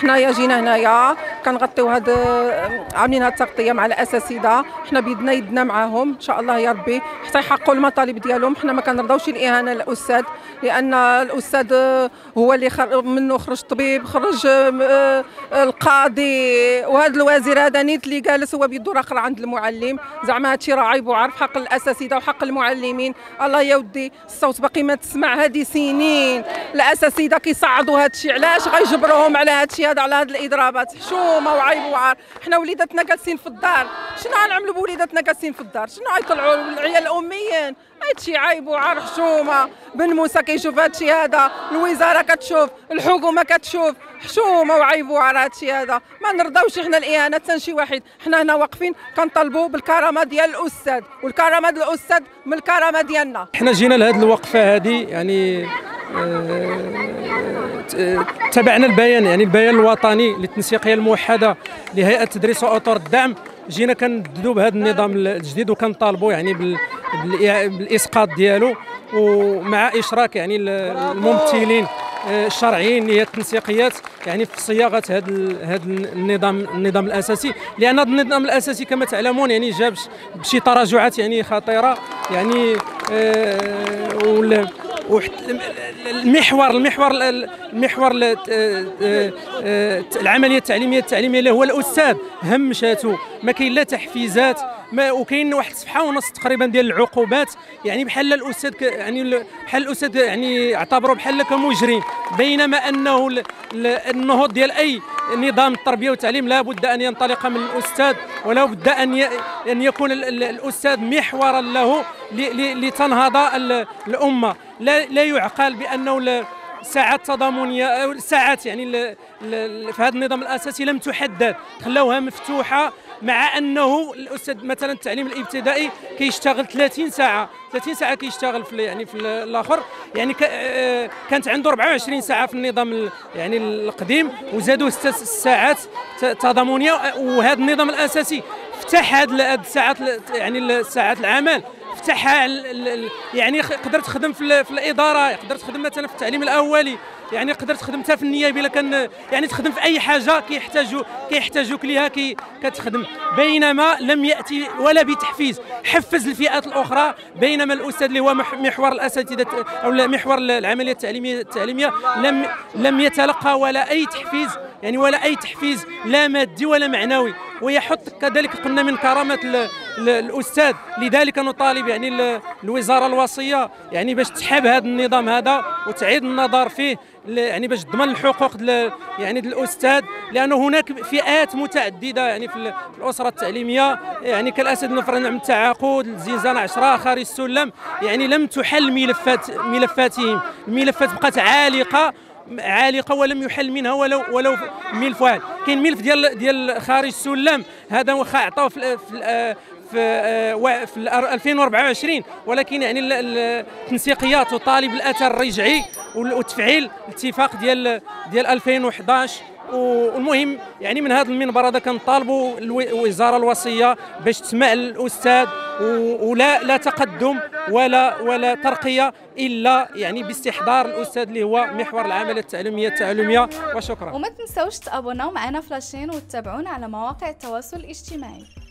حنايا جينا هنايا كنغطيو عاملين هاد التغطيه مع الاساتذه، حنا بيدنا يدنا معاهم ان شاء الله يا ربي حتى يحققوا المطالب ديالهم. حنا ما كنرضاوش الاهانه للاستاذ، لان الاستاذ هو اللي منه خرج طبيب، خرج القاضي، وهذا الوزير هذا نيت اللي جالس هو بيدو راه عند المعلم. زعما هادشي راه عيب وعرف حق الاساتذه وحق المعلمين. الله يا ودي الصوت باقي ما تسمع، هذه سنين الاساتذه كيصعدوا هادشي، علاش غيجبروهم على هادشي هذا، على هاد الاضرابات؟ حشومه وعيب وعار. حنا وليداتنا جالسين في الدار، شنو غنعملوا بوليداتنا جالسين في الدار؟ شنو غيطلعوا العيال الاميين؟ هادشي عيب وعار، حشومه. بن موسى كيشوف هادشي هذا، الوزاره كتشوف، الحكومه كتشوف، حشومه وعيب وعار هادشي هذا. ما نرضاوش حنا الاهانه حتى شي واحد. حنا هنا واقفين كنطالبوا بالكرامه ديال الاستاذ، والكرامه ديال الاستاذ من الكرامه ديالنا. حنا جينا لهذه الوقفه هذه يعني تبعنا البيان، يعني البيان الوطني للتنسيقيه الموحده لهيئه التدريس واطر الدعم. جينا كنددوا بهذا النظام الجديد وكنطالبوا يعني بالاسقاط ديالو، ومع اشراك يعني الممثلين الشرعيين هي التنسيقيات يعني في صياغه هذا النظام الاساسي. لان هذا النظام الاساسي كما تعلمون يعني جاب بشي تراجعات يعني خطيره، يعني المحور العمليه التعليميه اللي هو الاستاذ همشاتو، ما كاين لا تحفيزات، وكاين واحد صفحه ونص تقريبا ديال العقوبات، يعني بحال الاستاذ يعني اعتبروه بحال كمجرم. بينما انه النهوض ديال اي نظام التربيه والتعليم لا بد ان ينطلق من الاستاذ، ولا بد ان يكون الاستاذ محورا له لتنهض الامه. لا يعقل بانه ساعات تضامنيه او ساعات يعني في هذا النظام الاساسي لم تحدد، خلاوها مفتوحه، مع انه الاستاذ مثلا التعليم الابتدائي كيشتغل 30 ساعه كيشتغل في الاخر، يعني كانت عنده 24 ساعه في النظام يعني القديم، وزادوا 6 ساعات تضامنيه. وهذا النظام الاساسي فتح هذه الساعات، يعني ساعات العمل فتحها، يعني قدرت تخدم في الاداره، قدرت تخدم مثلا في التعليم الاولي، يعني قدرت تخدم حتى في النيابه الا كان يعني تخدم في اي حاجه كيحتاجوك ليها كتخدم. بينما لم ياتي ولا بتحفيز، حفز الفئات الاخرى. بينما الاستاذ اللي هو محور الاساتذه او محور العمليه التعليميه لم يتلقى ولا اي تحفيز، يعني ولا اي تحفيز لا مادي ولا معنوي، ويحط كذلك قلنا من كرامه الاستاذ. لذلك نطالب يعني الوزاره الوصيه يعني باش تسحب هذا النظام هذا وتعيد النظر فيه، يعني باش تضمن الحقوق يعني الاستاذ، لانه هناك فئات متعدده يعني في الاسره التعليميه، يعني كالاسد نفر نعم التعاقد، الزنزانه 10 خارج السلم، يعني لم تحل ملفاتهم. الملفات بقات عالقه ولم يحل منها ولو ملف واحد. كاين ملف ديال خارج السلم، هذا واخا عطاوه في 2024، ولكن يعني التنسيقيات تطالب بالاثر الرجعي وتفعيل الاتفاق ديال 2011. والمهم يعني من هذا المنبر هذا كنطالبوا الوزاره الوصيه باش تسمع الاستاذ، ولا تقدم ولا ترقيه الا يعني باستحضار الاستاذ اللي هو محور العمليه التعليميه. وشكرا. وما تنسوش تابوناو معنا فلاشين وتتابعونا على مواقع التواصل الاجتماعي.